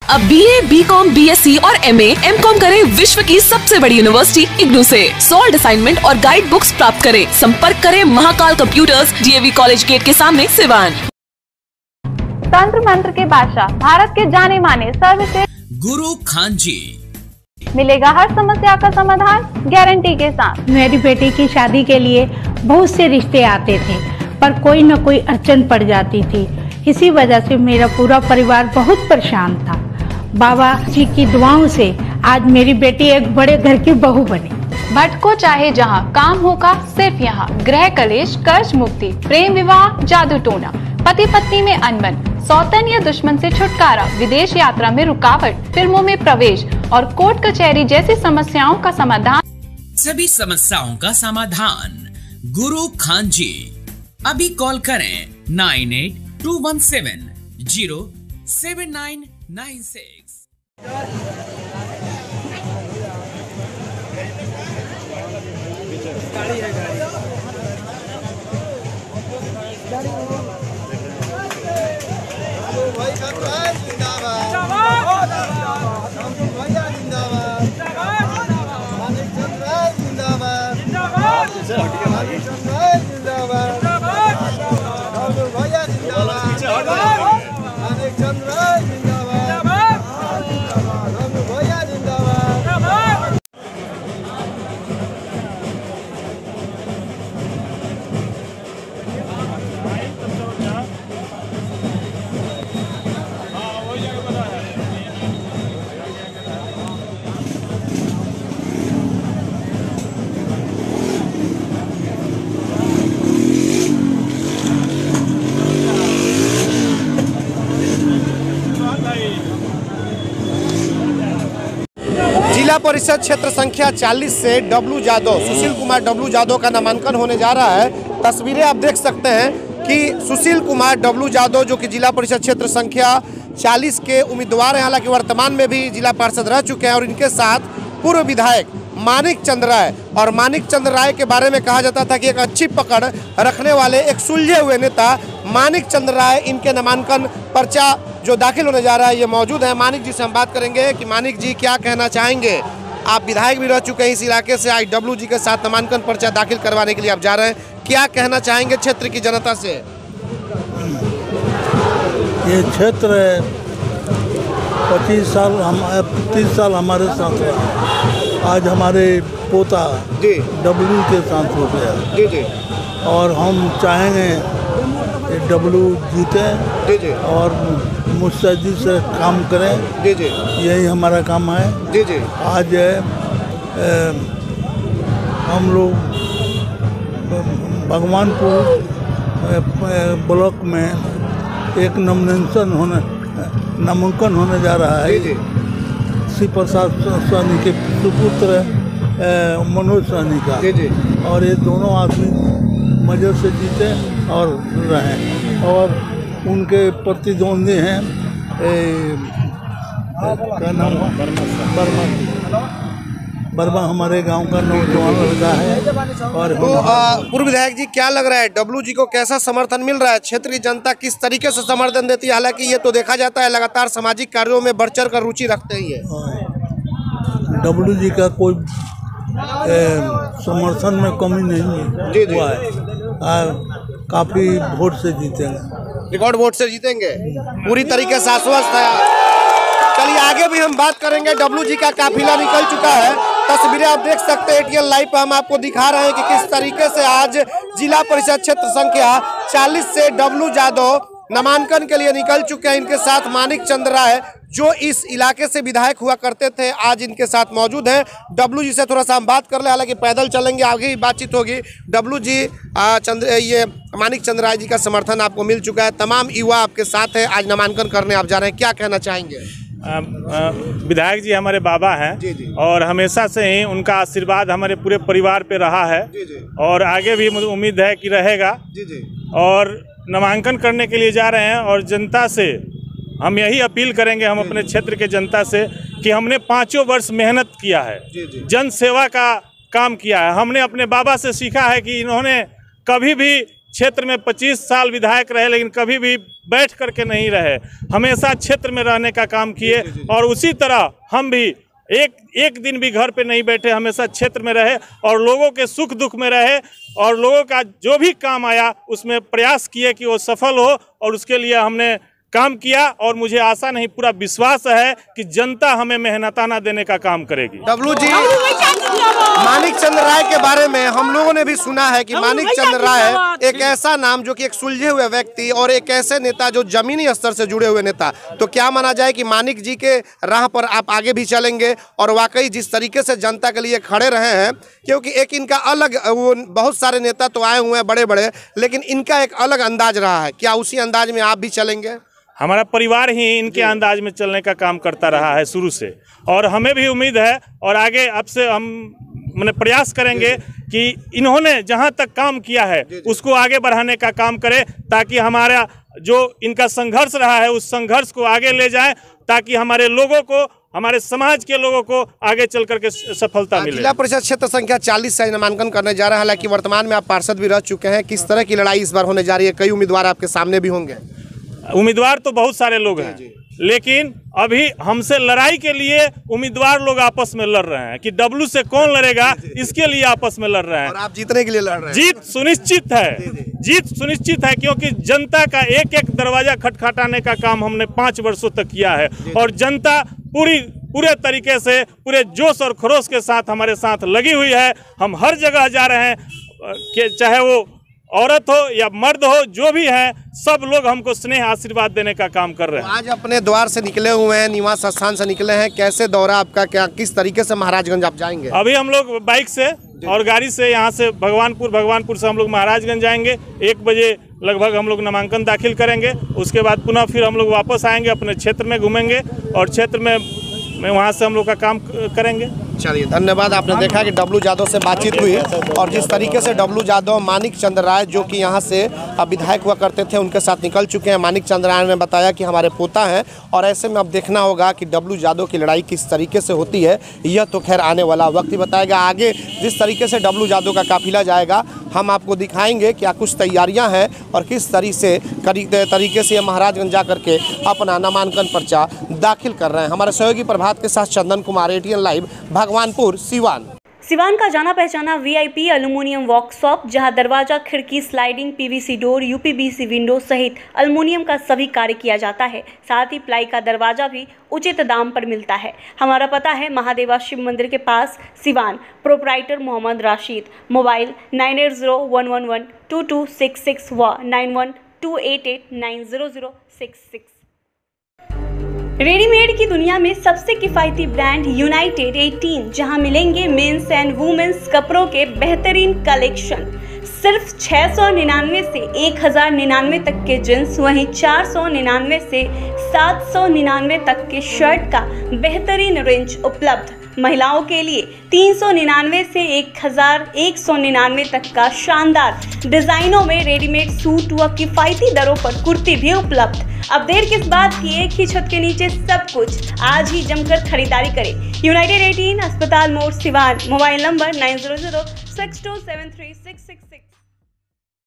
अब BA, BCom, BSc और MA, MCom करें विश्व की सबसे बड़ी यूनिवर्सिटी इग्नू से। सॉल्ड असाइनमेंट और गाइड बुक्स प्राप्त करें। संपर्क करें Mahakal computers, DAV college gate के सामने, सिवान। तंत्र मंत्र के बादशाह, भारत के जाने माने सर्वश्रेष्ठ गुरु खान जी, मिलेगा हर समस्या का समाधान गारंटी के साथ। मेरी बेटी की शादी के लिए बहुत से रिश्ते आते थे, पर कोई न कोई अड़चन पड़ जाती थी। इसी वजह से मेरा पूरा परिवार बहुत परेशान था। बाबा जी की दुआओं से आज मेरी बेटी एक बड़े घर की बहू बनी। भटको चाहे जहाँ, काम होगा सिर्फ यहाँ। गृह कलेश, कर्ज मुक्ति, प्रेम विवाह, जादू टोना, पति पत्नी में अनबन, सौतन या दुश्मन से छुटकारा, विदेश यात्रा में रुकावट, फिल्मों में प्रवेश और कोर्ट कचहरी जैसी समस्याओं का समाधान। सभी समस्याओं का समाधान गुरु खान जी। अभी कॉल करें 9821707996। जिला परिषद क्षेत्र संख्या 40 से डब्लू यादव, सुशील कुमार डब्लू यादव का नामांकन होने जा रहा है। तस्वीरें आप देख सकते हैं कि सुशील कुमार डब्लू यादव जो कि जिला परिषद क्षेत्र संख्या 40 के उम्मीदवार हैं, हालांकि वर्तमान में भी जिला पार्षद रह चुके हैं, और इनके साथ पूर्व विधायक मानिक चंद राय। और मानिक चंद राय के बारे में कहा जाता था कि एक अच्छी पकड़ रखने वाले, एक सुलझे हुए नेता मानिक चंद राय, इनके नामांकन पर्चा जो दाखिल होने जा रहा है ये मौजूद है। मानिक जी से हम बात करेंगे कि मानिक जी क्या कहना चाहेंगे। आप विधायक भी रह चुके हैं इस इलाके से, आज डब्लू जी के साथ नामांकन पर्चा दाखिल करवाने के लिए आप जा रहे हैं, क्या कहना चाहेंगे क्षेत्र की जनता से? ये क्षेत्र 30 साल हमारे साथ रहा। आज हमारे पोता जी डब्लू के साथ हो गया जी जी, और हम चाहेंगे कि डब्लू जीते जी जी, और मुस्तैदी से काम करें। जी जी, यही हमारा काम है। जी जी, आज हम लोग भगवानपुर ब्लॉक में एक नामांकन होने जा रहा है। जी जी, श्री प्रसाद सहनी के सुपुत्र मनोज सहनी का। जी जी, और ये दोनों आदमी मजे से जीते और रहें। और उनके प्रतिद्वंदी हैं क्या नाम, वर्मा हमारे गांव का नौजवान लड़का है। और तो पूर्व विधायक जी क्या लग रहा है, डब्लू जी को कैसा समर्थन मिल रहा है? क्षेत्र की जनता किस तरीके से समर्थन देती है? हालांकि ये तो देखा जाता है लगातार सामाजिक कार्यों में बढ़ चढ़ कर रुचि रखते ही है। डब्लू जी का कोई समर्थन में कमी नहीं हुआ है। काफी वोट से जीतेंगे, रिकॉर्ड वोट से जीतेंगे, पूरी तरीके से आश्वस्त है। चलिए आगे भी हम बात करेंगे। डब्लू जी का काफिला निकल चुका है, तस्वीरें आप देख सकते हैं ATL लाइव पर हम आपको दिखा रहे हैं कि किस तरीके से आज जिला परिषद क्षेत्र संख्या 40 से डब्लू यादव नामांकन के लिए निकल चुके हैं। इनके साथ मानिक चंद राय जो इस इलाके से विधायक हुआ करते थे, आज इनके साथ मौजूद हैं। डब्लू जी से थोड़ा सा हम बात कर ले, हालांकि पैदल चलेंगे, आगे ही बातचीत होगी। डब्लू जी, ये मानिक चंद राय जी का समर्थन आपको मिल चुका है, तमाम युवा आपके साथ है, आज नामांकन करने आप जा रहे हैं, क्या कहना चाहेंगे? विधायक जी हमारे बाबा हैं और हमेशा से ही उनका आशीर्वाद हमारे पूरे परिवार पे रहा है और आगे भी मुझे उम्मीद है कि रहेगा। और नामांकन करने के लिए जा रहे हैं और जनता से हम यही अपील करेंगे, हम अपने क्षेत्र के जनता से, कि हमने 5 वर्ष मेहनत किया है, जन सेवा का काम किया है। हमने अपने बाबा से सीखा है कि इन्होंने कभी भी क्षेत्र में 25 साल विधायक रहे, लेकिन कभी भी बैठ करके नहीं रहे, हमेशा क्षेत्र में रहने का काम किए। और उसी तरह हम भी एक दिन भी घर पे नहीं बैठे, हमेशा क्षेत्र में रहे और लोगों के सुख दुख में रहे और लोगों का जो भी काम आया उसमें प्रयास किए कि वो सफल हो, और उसके लिए हमने काम किया। और मुझे आशा नहीं, पूरा विश्वास है कि जनता हमें मेहनताना देने का काम करेगी। डब्लू जी, मानिक चंद्र राय के बारे में हम लोगों ने भी सुना है कि मानिक चंद्र राय एक ऐसा नाम जो कि एक सुलझे हुए व्यक्ति और एक ऐसे नेता जो जमीनी स्तर से जुड़े हुए नेता, तो क्या माना जाए कि मानिक जी के राह पर आप आगे भी चलेंगे? और वाकई जिस तरीके से जनता के लिए खड़े रहे हैं, क्योंकि एक इनका अलग, वो बहुत सारे नेता तो आए हुए हैं बड़े बड़े, लेकिन इनका एक अलग अंदाज रहा है, क्या उसी अंदाज में आप भी चलेंगे? हमारा परिवार ही इनके अंदाज में चलने का काम करता रहा है शुरू से, और हमें भी उम्मीद है और आगे अब से हम प्रयास करेंगे कि इन्होंने जहां तक काम किया है उसको आगे बढ़ाने का काम करें, ताकि हमारा जो इनका संघर्ष रहा है उस संघर्ष को आगे ले जाएं, ताकि हमारे लोगों को, हमारे समाज के लोगों को आगे चल करके सफलता मिले। जिला परिषद क्षेत्र संख्या 40 से नामांकन करने जा रहा है, हालांकि वर्तमान में आप पार्षद भी रह चुके हैं, किस तरह की लड़ाई इस बार होने जा रही है? कई उम्मीदवार आपके सामने भी होंगे। उम्मीदवार तो बहुत सारे लोग हैं, लेकिन अभी हमसे लड़ाई के लिए उम्मीदवार लोग आपस में लड़ रहे हैं कि डब्लू से कौन लड़ेगा, इसके लिए आपस में लड़ रहे हैं। और आप जीतने के लिए लड़ रहे हैं? जीत सुनिश्चित है, जीत सुनिश्चित है, क्योंकि जनता का एक एक दरवाजा खटखटाने का काम हमने 5 वर्षों तक किया है और जनता पूरे तरीके से, पूरे जोश और खरोश के साथ हमारे साथ लगी हुई है। हम हर जगह जा रहे हैं, कि चाहे वो औरत हो या मर्द हो, जो भी है, सब लोग हमको स्नेह आशीर्वाद देने का काम कर रहे हैं। आज अपने द्वार से निकले हुए हैं, निवास स्थान से निकले हैं, कैसे दौरा आपका, क्या किस तरीके से महाराजगंज आप जाएंगे? अभी हम लोग बाइक से और गाड़ी से यहाँ से भगवानपुर से हम लोग महाराजगंज जाएंगे। 1 बजे लगभग हम लोग नामांकन दाखिल करेंगे, उसके बाद पुनः फिर हम लोग वापस आएंगे, अपने क्षेत्र में घूमेंगे और क्षेत्र में वहाँ से हम लोग का काम करेंगे। चलिए, धन्यवाद। आपने देखा कि डब्लू यादव से बातचीत हुई और जिस तरीके से डब्लू यादव मानिक चंद्र राय जो कि यहाँ से विधायक हुआ करते थे, उनके साथ निकल चुके हैं। मानिक चंद्र राय ने बताया कि हमारे पोता हैं, और ऐसे में अब देखना होगा कि डब्लू यादव की लड़ाई किस तरीके से होती है। यह तो खैर आने वाला वक्त ही बताएगा। आगे जिस तरीके से डब्लू यादव का काफिला जाएगा, हम आपको दिखाएंगे क्या कुछ तैयारियाँ हैं और किस तरीके से महाराजगंज जा करके अपना नामांकन पर्चा दाखिल कर रहे हैं। हमारे सहयोगी प्रभात के साथ चंदन कुमार, ATN लाइव, भगवानपुर, सिवान। सिवान का जाना पहचाना VIP एल्युमिनियम वर्कशॉप, जहां दरवाजा, खिड़की, sliding, PVC door, UPVC window सहित एल्युमिनियम का सभी कार्य किया जाता है। साथ ही प्लाई का दरवाजा भी उचित दाम पर मिलता है। हमारा पता है महादेवा शिव मंदिर के पास, सिवान। प्रोपराइटर मोहम्मद राशिद। मोबाइल 9801112266 व 9128890066। रेडीमेड की दुनिया में सबसे किफ़ायती ब्रांड यूनाइटेड 18, जहां मिलेंगे मेंस एंड वुमेन्स कपड़ों के बेहतरीन कलेक्शन। सिर्फ 699 से 1099 तक के जींस, वहीं 499 से 799 तक के शर्ट का बेहतरीन रेंज उपलब्ध। महिलाओं के लिए 399 से 1199 तक का शानदार डिजाइनों में रेडीमेड सूट व किफ़ायती दरों पर कुर्ती भी उपलब्ध। अब देर किस बात की, एक ही छत के नीचे सब कुछ। आज ही जमकर खरीदारी करें। यूनाइटेड 18, अस्पताल मोड़, सिवान। Mobile number 9006273666।